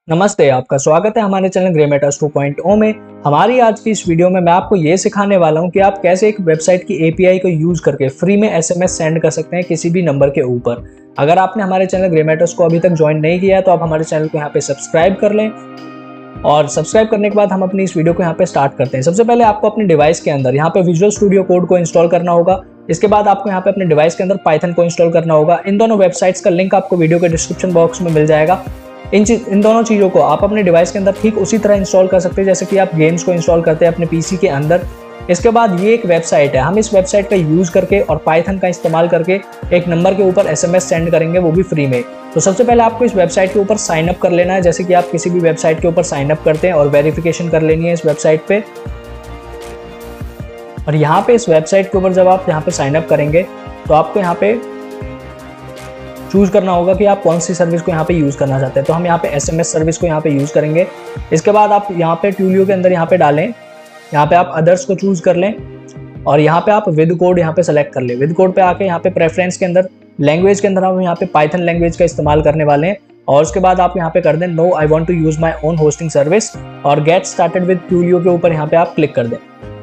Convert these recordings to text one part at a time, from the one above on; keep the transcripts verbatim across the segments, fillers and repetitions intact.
नमस्ते, आपका स्वागत है हमारे channel Grey Matters two point O में। हमारी आज की इस वीडियो में मैं आपको ये सिखाने वाला हूँ कि आप कैसे एक वेबसाइट की एपीआई को यूज करके फ्री में एसएमएस सेंड कर सकते हैं किसी भी नंबर के ऊपर। अगर आपने हमारे चैनल ग्रे मैटर्स को अभी तक ज्वाइन नहीं किया है तो आप हमारे चैनल को यहाँ पे सब्सक्राइब कर लें। और सब्सक्राइब करने के बाद हम अपनी इस वीडियो को यहाँ पे स्टार्ट करते हैं। सबसे पहले आपको अपने डिवाइस के अंदर यहाँ पे विजुअल स्टूडियो कोड को इंस्टॉल करना होगा। इसके बाद आपको यहाँ पे अपने डिवाइस के अंदर पाइथन को इंस्टॉल करना होगा। इन दोनों वेबसाइट्स का लिंक आपको वीडियो के डिस्क्रिप्शन बॉक्स में मिल जाएगा। इन इन दोनों चीज़ों को आप अपने डिवाइस के अंदर ठीक उसी तरह इंस्टॉल कर सकते हैं जैसे कि आप गेम्स को इंस्टॉल करते हैं अपने पीसी के अंदर। इसके बाद ये एक वेबसाइट है, हम इस वेबसाइट का यूज़ करके और पाइथन का इस्तेमाल करके एक नंबर के ऊपर एसएमएस सेंड करेंगे, वो भी फ्री में। तो सबसे पहले आपको इस वेबसाइट के ऊपर साइन अप कर लेना है, जैसे कि आप किसी भी वेबसाइट के ऊपर साइन अप करते हैं, और वेरिफिकेशन कर लेनी है इस वेबसाइट पे। और यहाँ पे इस वेबसाइट के ऊपर जब आप यहाँ पे साइन अप करेंगे तो आपको यहाँ पे चूज करना होगा कि आप कौन सी सर्विस को यहाँ पे यूज़ करना चाहते हैं। तो हम यहाँ पे एसएमएस सर्विस को यहाँ पे यूज़ करेंगे। इसके बाद आप यहाँ पे ट्यूलियो के अंदर यहाँ पे डालें, यहाँ पे आप अदर्स को चूज़ कर लें और यहाँ पे आप विद कोड यहाँ पे सेलेक्ट कर लें। विद कोड पे आके यहाँ पे प्रेफरेंस के अंदर लैंग्वेज के अंदर हम यहाँ पे पाइथन लैंग्वेज का इस्तेमाल करने वाले हैं। और उसके बाद आप यहाँ पे कर दें no I want to use my own hosting service, और गेट स्टार्टेड विद ट्यूलियो के ऊपर यहाँ पे आप क्लिक कर दें।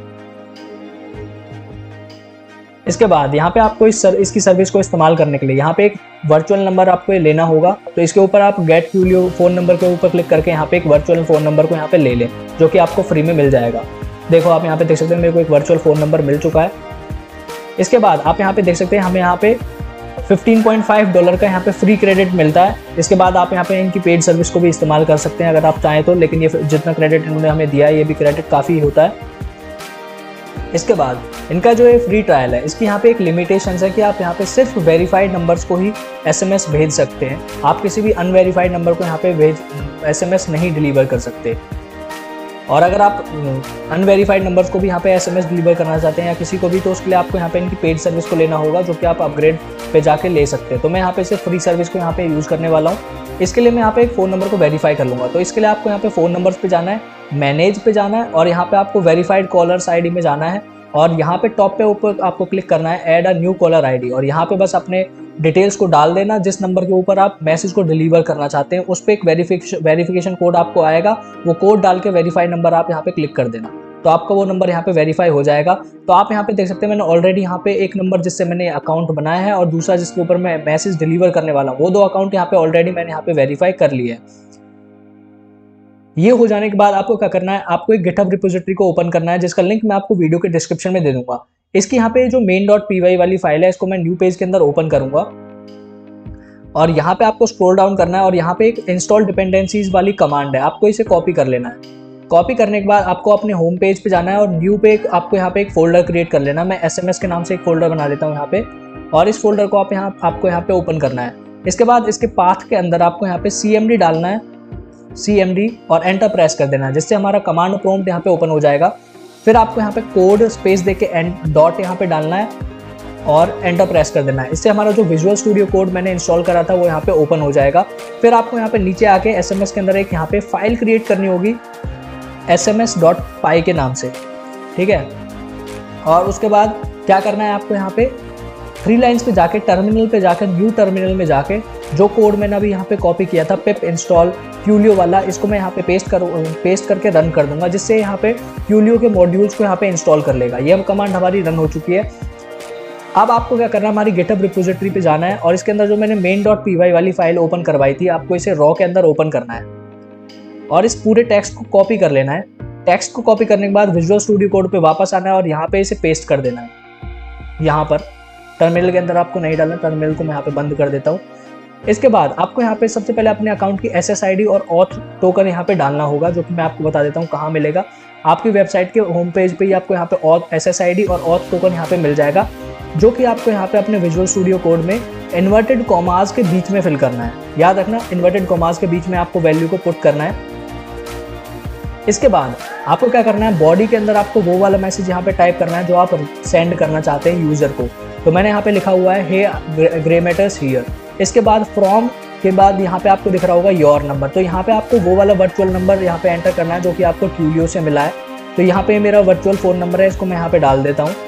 इसके बाद यहाँ पे आपको इस सर, इसकी सर्विस को इस्तेमाल करने के लिए यहाँ पे एक वर्चुअल नंबर आपको लेना होगा। तो इसके ऊपर आप गेट ट्यूलियो फोन नंबर के ऊपर क्लिक करके यहाँ पे एक वर्चुअल फोन नंबर को यहाँ पे ले लें, जो कि आपको फ्री में मिल जाएगा। देखो आप यहाँ पे देख सकते हैं मेरे को एक वर्चुअल फोन नंबर मिल चुका है। इसके बाद आप यहाँ पे देख सकते हैं हमें यहाँ पे फिफ्टीन पॉइंट फाइव डॉलर का यहाँ पे फ्री क्रेडिट मिलता है। इसके बाद आप यहाँ पे इनकी पेड सर्विस को भी इस्तेमाल कर सकते हैं अगर आप चाहें तो, लेकिन ये जितना क्रेडिट इन्होंने हमें दिया है ये भी क्रेडिट काफ़ी होता है। इसके बाद इनका जो ये फ्री ट्रायल है, इसकी यहाँ पे एक लिमिटेशन है कि आप यहाँ पे सिर्फ वेरीफाइड नंबर्स को ही एसएमएस भेज सकते हैं। आप किसी भी अनवेरीफाइड नंबर को यहाँ पे भेज एसएमएस नहीं डिलीवर कर सकते। और अगर आप अनवेरीफाइड नंबर्स को भी यहाँ पे एसएमएस डिलीवर करना चाहते हैं या किसी को भी, तो उसके लिए आपको यहाँ पे इनकी पेड सर्विस को लेना होगा, जो कि आप अपग्रेड पे जाके ले सकते हैं। तो मैं यहाँ पे सिर्फ फ्री सर्विस को यहाँ पे यूज़ करने वाला हूँ। इसके लिए मैं यहाँ पे एक फ़ोन नंबर को वेरीफाई कर लूँगा। तो इसके लिए आपको यहाँ पे फ़ोन नंबर्स पे जाना है, मैनेज पे जाना है, और यहाँ पे आपको वेरीफाइड कॉलर्स आईडी में जाना है। और यहाँ पे टॉप पे ऊपर आपको क्लिक करना है add a new caller ID, और यहाँ पे बस अपने डिटेल्स को डाल देना जिस नंबर के ऊपर आप मैसेज को डिलीवर करना चाहते हैं। उस पर एक वेरिफिकेशन वेरिफिकेशन कोड आपको आएगा, वो कोड डाल के वेरीफाइड नंबर आप यहाँ पे क्लिक कर देना, तो आपका वो नंबर यहाँ पे वेरीफाई हो जाएगा। तो आप यहाँ पे देख सकते हैं मैंने ऑलरेडी यहाँ पे एक नंबर जिससे मैंने अकाउंट बनाया है और दूसरा जिसके ऊपर मैं मैसेज डिलीवर करने वाला हूँ, वो दो अकाउंट यहाँ पे ऑलरेडी मैंने यहाँ पे वेरीफाई कर लिया है। ये हो जाने के बाद आपको क्या करना है, आपको एक गिटहब रिपोजिटरी को ओपन करना है, जिसका लिंक मैं आपको वीडियो के डिस्क्रिप्शन में दे दूंगा। इसकी यहाँ पे जो मेन डॉट पी वाई वाली फाइल है, इसको मैं न्यू पेज के अंदर ओपन करूंगा और यहाँ पे आपको स्क्रॉल डाउन करना है और यहाँ पे एक इंस्टॉल डिपेंडेंसीज वाली कमांड है, आपको इसे कॉपी कर लेना है। कॉपी करने के बाद आपको अपने होम पेज पे जाना है और न्यू पे आपको यहाँ पे एक फोल्डर क्रिएट कर लेना है। मैं एसएमएस के नाम से एक फोल्डर बना लेता हूँ यहाँ पे, और इस फोल्डर को आप यहाँ आपको यहाँ पे ओपन करना है। इसके बाद इसके पाथ के अंदर आपको यहाँ पे सी एम डी डालना है, सी एम डी, और एंटर प्रेस कर देना है, जिससे हमारा कमांड प्रॉम्प्ट यहाँ पे ओपन हो जाएगा। फिर आपको यहाँ पे कोड स्पेस देके एंड डॉट यहाँ पे डालना है और एंटर प्रेस कर देना है। इससे हमारा जो विजुअल स्टूडियो कोड मैंने इंस्टॉल करा था वो यहाँ पे ओपन हो जाएगा। फिर आपको यहाँ पे नीचे आके एसएमएस के अंदर एक यहाँ पे फाइल क्रिएट करनी होगी S M S dot py के नाम से, ठीक है। और उसके बाद क्या करना है, आपको यहाँ पे थ्री लाइन्स पे जाके टर्मिनल पे जाकर न्यू टर्मिनल में जाके जो कोड मैंने अभी यहाँ पे कॉपी किया था पिप इंस्टॉल ट्यूलियो वाला, इसको मैं यहाँ पे पेस्ट कर पेस्ट करके रन कर दूंगा, जिससे यहाँ पे ट्यूलियो के मॉड्यूल्स को यहाँ पे इंस्टॉल कर लेगा। ये कमांड हमारी रन हो चुकी है। अब आपको क्या करना है, हमारी गिटहब रिपोजिटरी पे जाना है और इसके अंदर जो मैंने मेन डॉट पी वाई वाली फाइल ओपन करवाई थी, आपको इसे रॉ के अंदर ओपन करना है और इस पूरे टेक्स्ट को कॉपी कर लेना है। टेक्स्ट को कॉपी करने के बाद विजुअल स्टूडियो कोड पे वापस आना है और यहाँ पे इसे पेस्ट कर देना है। यहाँ पर टर्मिनल के अंदर आपको नहीं डालना, टर्मिनल को मैं यहाँ पे बंद कर देता हूँ। इसके बाद आपको यहाँ पे सबसे पहले अपने अकाउंट की एस एस आई डी और ऑथ टोकन यहाँ पे डालना होगा, जो कि मैं आपको बता देता हूँ कहाँ मिलेगा। आपकी वेबसाइट के होम पेज पे ही आपको यहाँ पे auth S S I D और ऑथ टोकन यहाँ पे मिल जाएगा, जो कि आपको यहाँ पे अपने विजुअल स्टूडियो कोड में इन्वर्टेड कॉमास के बीच में फिल करना है। याद रखना, इन्वर्टेड कॉमास के बीच में आपको वैल्यू को पुट करना है। इसके बाद आपको क्या करना है, बॉडी के अंदर आपको वो वाला मैसेज यहाँ पे टाइप करना है जो आप सेंड करना चाहते हैं यूजर को। तो मैंने यहाँ पे लिखा हुआ है हे ग्रे मैटर्स हियर। इसके बाद फ्रॉम के बाद यहाँ पे आपको दिख रहा होगा योर नंबर, तो यहाँ पे आपको वो वाला वर्चुअल नंबर यहाँ पे एंटर करना है जो कि आपको ट्यूलियो से मिला है। तो यहाँ पे मेरा वर्चुअल फ़ोन नंबर है, इसको मैं यहाँ पे डाल देता हूँ।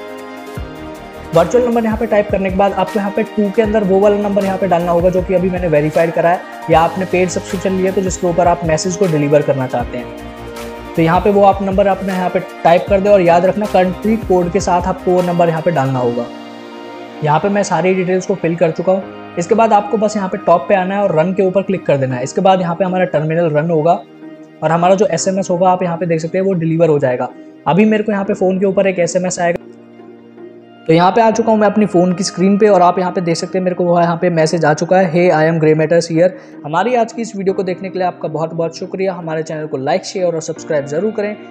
वर्चुअल नंबर यहाँ पे टाइप करने के बाद आपको यहाँ पे टू के अंदर वो वाला नंबर यहाँ पे डालना होगा जो कि अभी मैंने वेरीफाइड करा है। या आपने पेड सब्सक्रिप्शन लिया तो जिसके ऊपर आप मैसेज को डिलीवर करना चाहते हैं। तो यहाँ पे वो आप नंबर अपने यहाँ पे टाइप कर दे और याद रखना कंट्री कोड के साथ आपको वो नंबर यहाँ पे डालना होगा। यहाँ पे मैं सारी डिटेल्स को फिल कर चुका हूँ। इसके बाद आपको बस यहाँ पे टॉप पे आना है और रन के ऊपर क्लिक कर देना है। इसके बाद यहाँ पे हमारा टर्मिनल रन होगा और हमारा जो एसएमएस होगा आप यहाँ पे देख सकते हैं वो डिलीवर हो जाएगा। अभी मेरे को यहाँ पे फ़ोन के ऊपर एक एसएमएस आएगा। तो यहाँ पे आ चुका हूँ मैं अपनी फ़ोन की स्क्रीन पे और आप यहाँ पे देख सकते हैं मेरे को यहाँ पे मैसेज आ चुका है, hey I am grey matters here. हमारी आज की इस वीडियो को देखने के लिए आपका बहुत बहुत शुक्रिया। हमारे चैनल को लाइक शेयर और सब्सक्राइब जरूर करें।